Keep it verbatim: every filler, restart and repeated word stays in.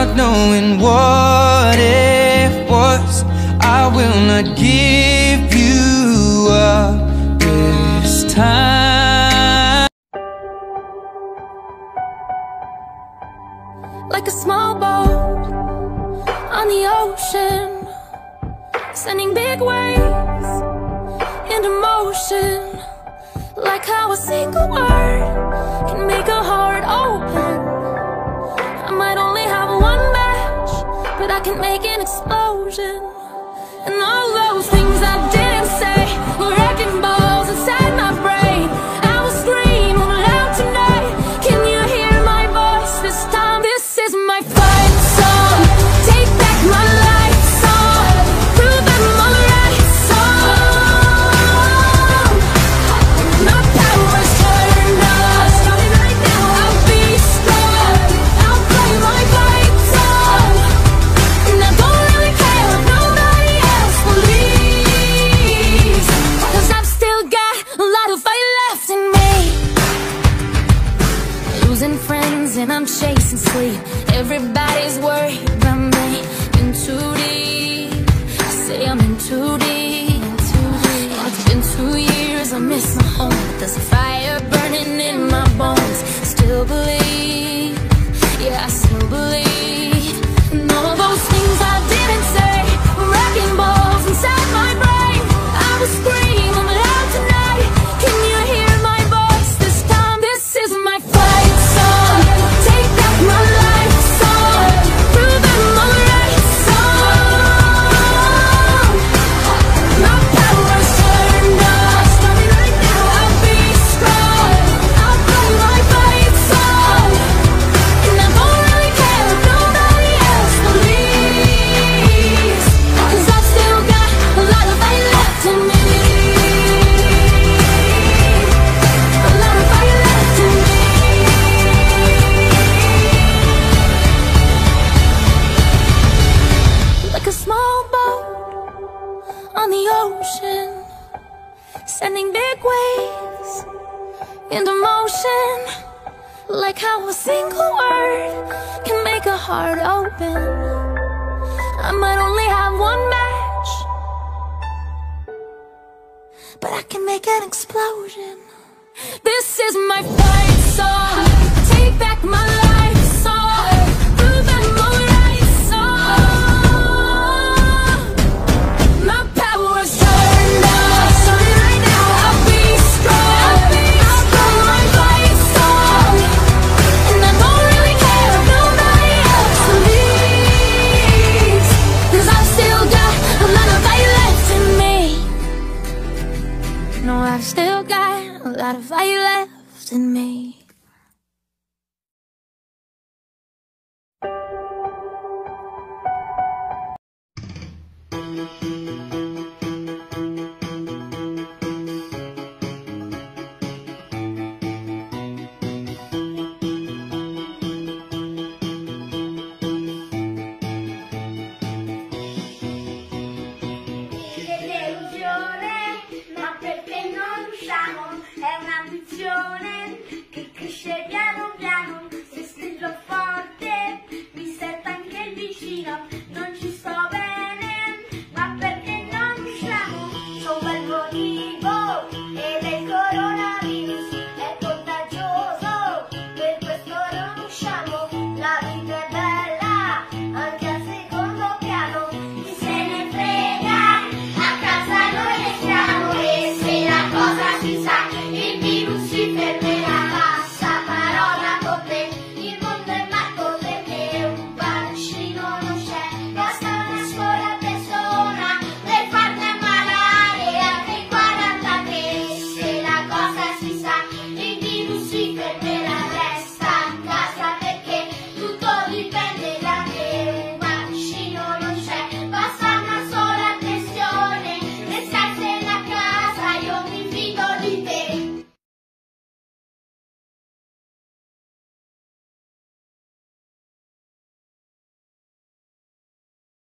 not knowing what it was. I will not give you up this time. Like a small boat on the ocean, sending big waves into motion. Like how a single word can make a heart open. I might only have one match, but I can make an explosion. And all those things I didn't say were wrecking balls inside my brain. I will scream loud tonight. Can you hear my voice this time? This is my fight song. Take back my life song. Prove I'm on the right song. My power's turned on. Starting right now, I'll be strong. I'll play my fight song. And I don't really care if nobody else believes, 'cause I've still got a lot of fight left in me. Losing friends and I'm chasing sleep. Everybody's worried about me. In too deep, I say I'm in too deep. It's been two years, I miss my home. There's a fire burning in my bones. Still believe, yeah, I still believe. And all those things I didn't say were wrecking balls inside my brain. I will scream loud tonight. Can you hear my voice this time? This is my fight song. Take back my life song. Prove I'm on the right song. My power's turned on. Starting right now, I'll be strong. I'll play my fight song. And I don't really care if nobody else believes, 'cause I've still got a lot of fight left in me. A lot of fight left in me. Like a small boat on the ocean, sending big waves into motion. Like how a single word can make a heart open. I might only have one match, but I can make an explosion. This is my fight song. Take back my life song. Prove I'm on the right song. My power's turned on. Starting right now, I'll be strong. I'll play my fight song. And I don't really care if nobody else believes, 'cause I've still got a lot of fight left in me. No, I've still got a lot of fight left in me.